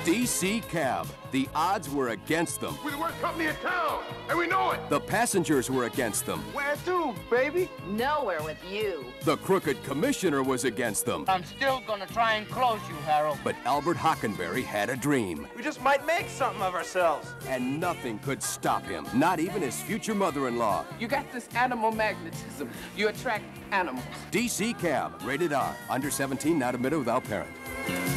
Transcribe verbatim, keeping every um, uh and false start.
D C Cab. The odds were against them. We're the worst company in town, and we know it. The passengers were against them. Where to, baby? Nowhere with you. The crooked commissioner was against them. I'm still gonna try and close you, Harold. But Albert Hockenberry had a dream. We just might make something of ourselves. And nothing could stop him, not even his future mother-in-law. You got this animal magnetism. You attract animals. D C Cab, rated R. Under seventeen, not admitted without parent.